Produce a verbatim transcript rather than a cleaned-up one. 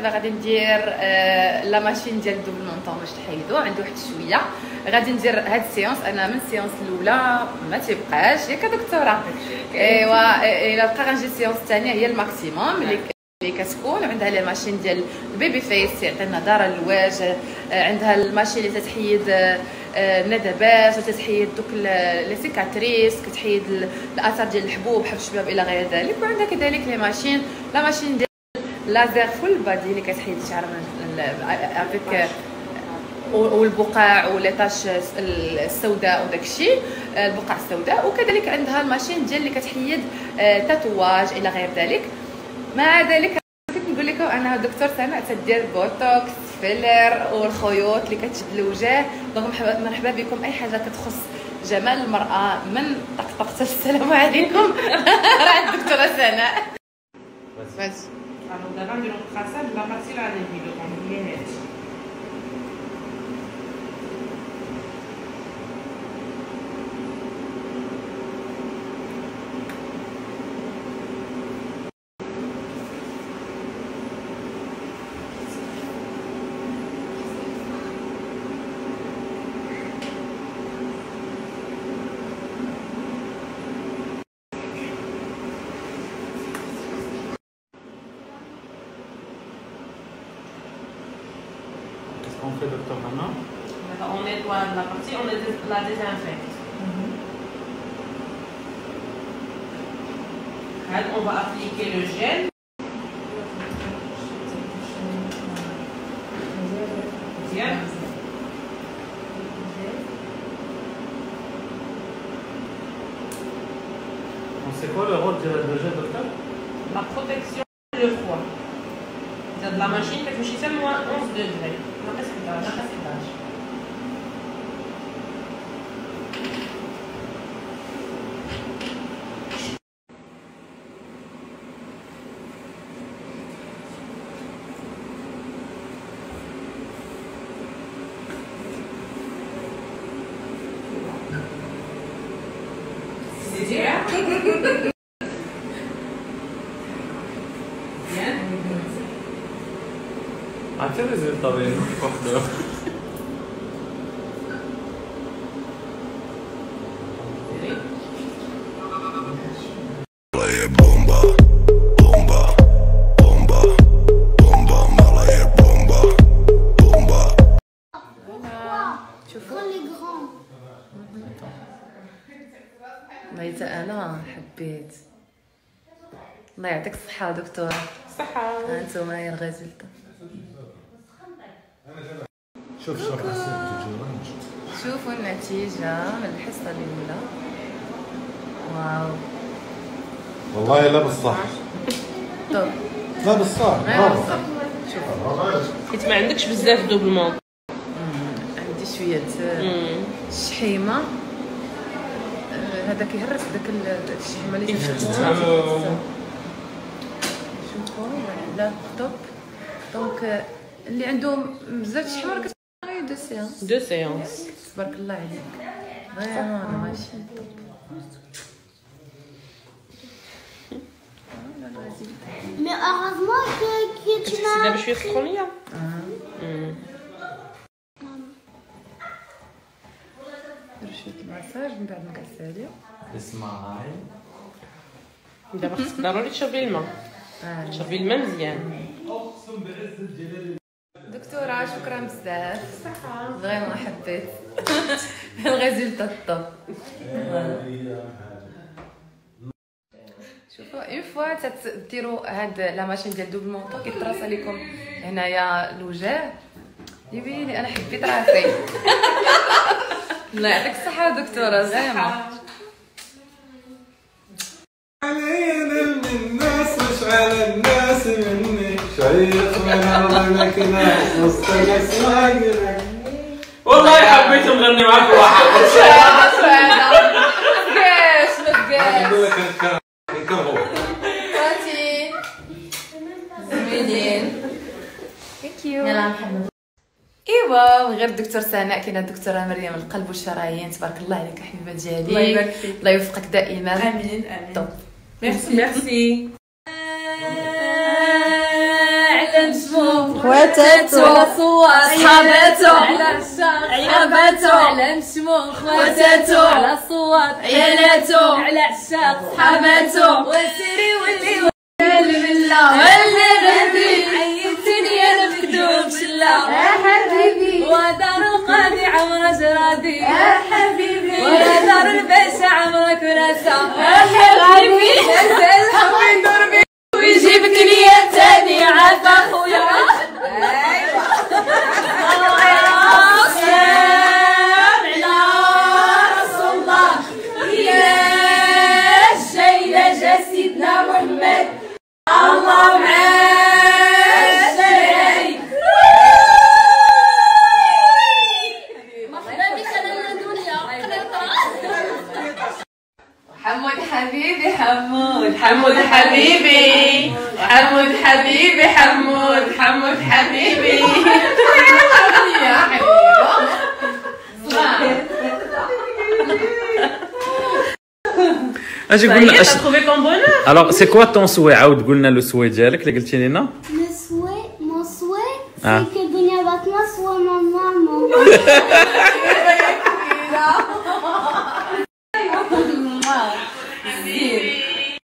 دابا غادي ندير آه لا ماشين ديال الدوبل مونطون باش تحيدو، عندي واحد شويه. غادي ندير هاد السيونس، انا من السيونس الاولى ما تيبقاش ياك دكتوره. ايوا الا بقى غنجي السيونس الثانيه هي الماكسيموم اللي اللي كتكون عندها لي ماشين ديال البيبي فيس يعطي النضاره للوجه، عندها الماشين اللي تتحيد الندبات وتتحيد دوك لي سيكاتريس، كتحيد الاثار ديال الحبوب حب الشباب الى غير ذلك. وعندها كذلك لي ماشين لا ماشين ديال لازير فول بادي اللي كتحيد الشعر افيك والبقع ولي طاش السوداء وداكشي البقع السوداء. وكذلك عندها الماشين ديال اللي كتحيد تاتواج الى غير ذلك. مع ذلك كنت نقول لكم انا دكتور سناء تدير بوتوكس فيلر والخيوط اللي كتشد الوجه. دونك مرحبا بكم، اي حاجه كتخص جمال المراه من طقطقه السلام عليكم راه الدكتوره سناء. بس alors دابا نديرو الخاصه لا بارتي لا فيديو كون هي هادشي. On fait docteur Anna. On nettoie la partie, on la désinfecte. Mm-hmm. On va appliquer le gel. Bien. C'est quoi le rôle de la gel, docteur? La protection et le froid. De la machine كتمشي حتى moins onze degrés. ناقص حداش. ناقص حداش. C'est bien. Bien. عرفتي الريزلتا ديال الكوفدور؟ Bomba, bomba, bomba, bomba, malaya bomba, bomba. شوفوا لي غران. والله انا حبيت. الله يعطيك الصحه دكتوره. صحه. ها انتم هاي الريزلتا. شوف شوف شوفوا النتيجة من الحصة الأولى. واو والله لا بالصح. طب لا بالصح. برافو. شوف حيت ما عندكش بزاف دوبلمون. عندي شوية الشحيمة. هذا كيهرس داك الشحيمة اللي تشوفوها. شوفوا على الطوب. دونك اللي عندهم بزاف الشحيمة راه كتبقى دو سيونس. دو سيونس. تبارك الله عليك. فريمون ماشي طوب. Mais heureusement que, que tu m'as. دابا شويه سخونيه. ندير شويه المساج من بعد ما كتساليو. اسمعي دابا خصك ضروري تشربي الماء. تشربي الماء مزيان. دكتورة شكرا بزاف. صحة. فريمون حبيت. الريزلتا الطوب. شوفوا اون فوا تديروا هاد لا ماشين ديال دوبل مونطون كيتراس عليكم هنايا الوجه. يبيني انا حبيت راسي. الله يعطيك الصحة دكتورة فريمون. علينا من الناس مش على الناس مني شيخ من المكنة وسط الأسواق. والله حبيت نغني معاك واحد. متبقاش متبقاش. نقول لك كان كان هو. فاتين. زوينين. ثانك يو. يلا محمد. ايوا غير الدكتور سناء كاينه الدكتوره مريم القلب والشرايين. تبارك الله عليك حبيبه ديالي. الله يبارك فيك. الله يوفقك دائما. امين امين. طب ميرسي ميرسي. على على نشمو خواتاتو على صوات صحاباتو على عشاق عياباتو على نشمو خواتاتو على صوات عيالاتو على عشاق صحاباتو وسيري ولي بالله ولي غادي عيطتني انا مكتوب شلا يا حبيبي ودار القاضي عمرك جرادي يا حبيبي ولا دار الباشا عمرك راسا يا حبيبي نزل حبي دربي ويجيبك ليا تاني عافا خويا الله معاك شاي مرحبا بك انا الدنيا حمود حبيبي حمود حمود حبيبي حمود حبيبي حمود حمود حبيبي يا حبيبي اجي Ça y قلنا est, اش t'as trouvé ton bonheur? الوغ سي كوا طون سوي عاود قلنا لو سوي ديالك اللي قلتي لنا Le souhait, mon souhait, c'est Ah. que Dunia Batma soit ma maman.